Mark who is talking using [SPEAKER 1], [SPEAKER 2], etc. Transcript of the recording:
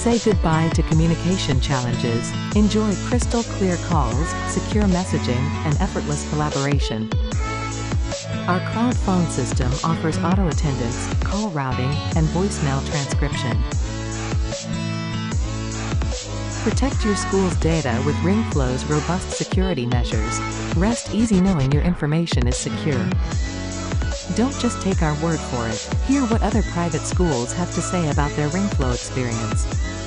[SPEAKER 1] Say goodbye to communication challenges. Enjoy crystal clear calls, secure messaging, and effortless collaboration. Our cloud phone system offers auto attendance, call routing, and voicemail transcription. Protect your school's data with Ringflow's robust security measures. Rest easy knowing your information is secure. Don't just take our word for it. Hear what other private schools have to say about their Ringflow experience.